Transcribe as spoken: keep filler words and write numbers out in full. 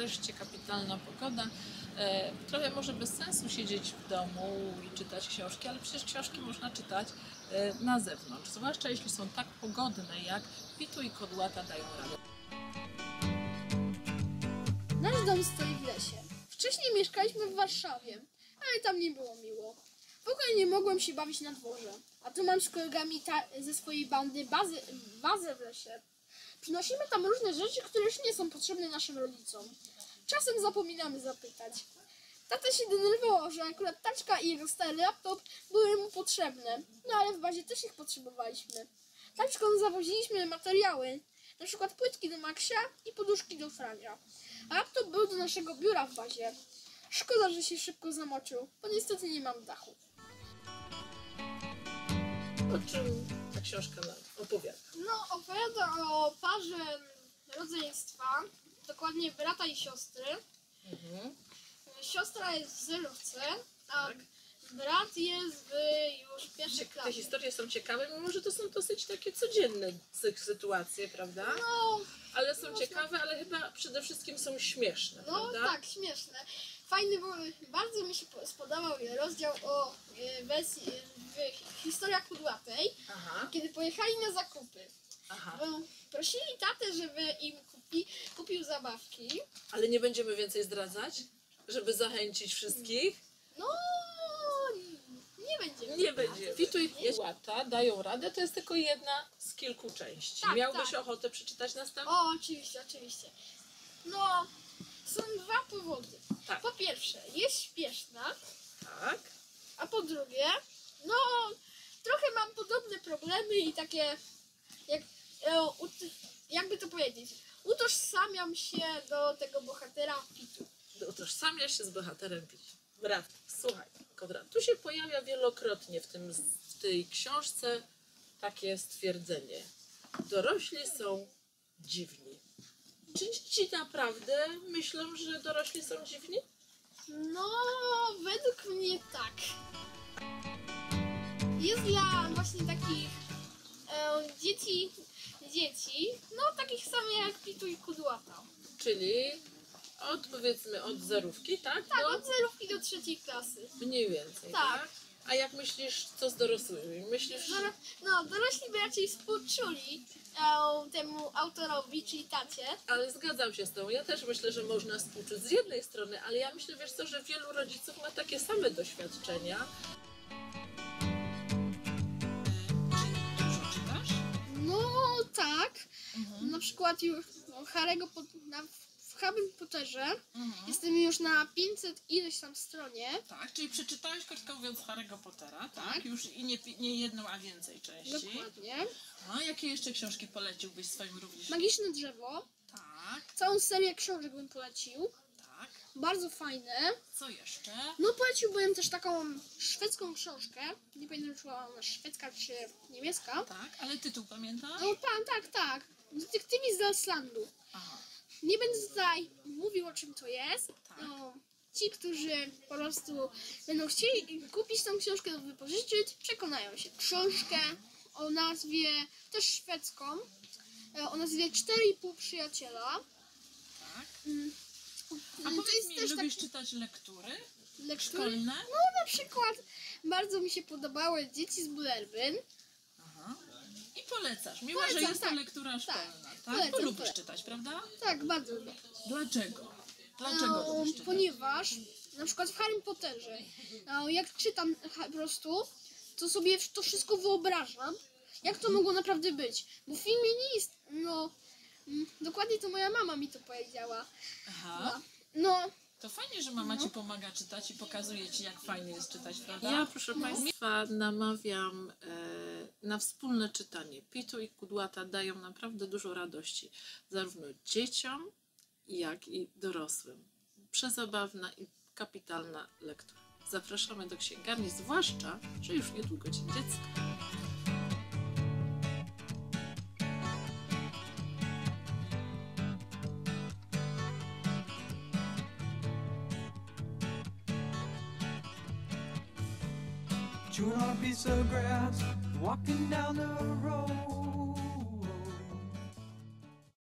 wreszcie kapitalna pogoda. E, trochę może bez sensu siedzieć w domu i czytać książki, ale przecież książki można czytać e, na zewnątrz, zwłaszcza jeśli są tak pogodne, jak Pitu i Kudłata dają radę. Nasz dom stoi w lesie. Wcześniej mieszkaliśmy w Warszawie, ale tam nie było miło. W ogóle nie mogłem się bawić na dworze. A tu mam z kolegami ze swojej bandy bazę, bazę w lesie. Przynosimy tam różne rzeczy, które już nie są potrzebne naszym rodzicom. Czasem zapominamy zapytać. Tata się denerwował, że akurat taczka i jego stary laptop były mu potrzebne. No ale w bazie też ich potrzebowaliśmy. Taczką zawoziliśmy materiały, na przykład płytki do Maxia i poduszki do Frania. A laptop był do naszego biura w bazie. Szkoda, że się szybko zamoczył, bo niestety nie mam dachu. O czym ta książka nam opowiada? No, opowiada o parze rodzeństwa, dokładnie brata i siostry. Mhm. Siostra jest w zerówce, a Tak. brat jest w już pierwszej Te klasie. historie są ciekawe, mimo że to są dosyć takie codzienne sy- sytuacje, prawda? No, Ale są można- ciekawe, ale chyba przede wszystkim są śmieszne, no prawda? tak, śmieszne. Fajny był, bardzo mi się po- spodobał rozdział o e, wersji, e, w historiach Kudłatej, Aha, kiedy pojechali na zakupy. aha. Bo prosili tatę, żeby im kupi, kupił zabawki. Ale nie będziemy więcej zdradzać, żeby zachęcić wszystkich? No, nie będzie. Nie będzie. Pitu i Kudłata dają radę, to jest tylko jedna z kilku części. Tak, Miałbyś tak. ochotę przeczytać następną? O, oczywiście, oczywiście. No, są dwa powody. Tak. Po pierwsze, jest śpieszna, Tak. a po drugie, no, trochę mam podobne problemy i takie, jak, e, ut- jakby to powiedzieć, utożsamiam się do tego bohatera Pitu. Utożsamia się z bohaterem Pitu. Brawo. Słuchaj, Konrad, tu się pojawia wielokrotnie w, tym, w tej książce takie stwierdzenie. Dorośli są dziwni. Czy ci naprawdę myślą, że dorośli są dziwni? No, według mnie tak. Jest dla właśnie takich e, dzieci, dzieci, no takich samych jak Pitu i Kudłata. Czyli od, powiedzmy, od zerówki, tak? Tak, Do od zerówki do trzeciej klasy. mniej więcej, Tak. tak? A jak myślisz, co z dorosłymi? Myślisz, No, no dorośli by raczej współczuli e, temu autorowi, czyli tacie. ale zgadzam się z tą. Ja też myślę, że można współczuć z jednej strony, ale ja myślę, wiesz co, że wielu rodziców ma takie same doświadczenia. Czy dużo czytasz? No tak, na przykład już no, Harry'ego po, na, w Harrym Potterze jestem już na pięćset ileś tam stronie. Tak, czyli przeczytałeś, krótko mówiąc, Harry'ego Pottera, tak? Tak. Już i nie, nie jedną, a więcej części. Dokładnie. A jakie jeszcze książki poleciłbyś swoim również? Magiczne drzewo. Tak, Całą serię książek bym polecił. tak. Bardzo fajne. Co jeszcze? No poleciłbym też taką szwedzką książkę. Nie pamiętam, czy była ona szwedzka czy niemiecka. Tak, ale tytuł pamiętasz? No pan, tak, tak. Detektywi z Islandu. Aha. Nie będę tutaj mówił, o czym to jest. Tak. No, ci, którzy po prostu będą chcieli kupić tą książkę lub wypożyczyć, przekonają się. Książkę o nazwie, też szwedzką, o nazwie Cztery i pół przyjaciela. Tak. Mm. A To powiedz jest mi, też lubisz taki czytać lektury lektury. szkolne? No na przykład bardzo mi się podobały Dzieci z Bullerbyn. Aha. I polecasz, mimo Polecam, że jest to tak. lektura szkolna, tak? Polecam, Bo lubisz polecam. czytać, prawda? Tak, bardzo lubię. Dlaczego? Dlaczego No, lubisz czytać? ponieważ na przykład w Harrym Potterze, no, jak czytam ha- po prostu, to sobie to wszystko wyobrażam, jak to mogło naprawdę być. Bo w filmie nie jest, no, mm, dokładnie to moja mama mi to powiedziała. Aha. No, To fajnie, że mama ci pomaga czytać i pokazuje ci, jak fajnie jest czytać, prawda? Ja, proszę Państwa, namawiam e, na wspólne czytanie. Pitu i Kudłata dają naprawdę dużo radości, zarówno dzieciom, jak i dorosłym. Przezabawna i kapitalna lektura. Zapraszamy do księgarni, zwłaszcza, że już niedługo Dzień Dziecka. Chewing on a piece of grass, walking down the road.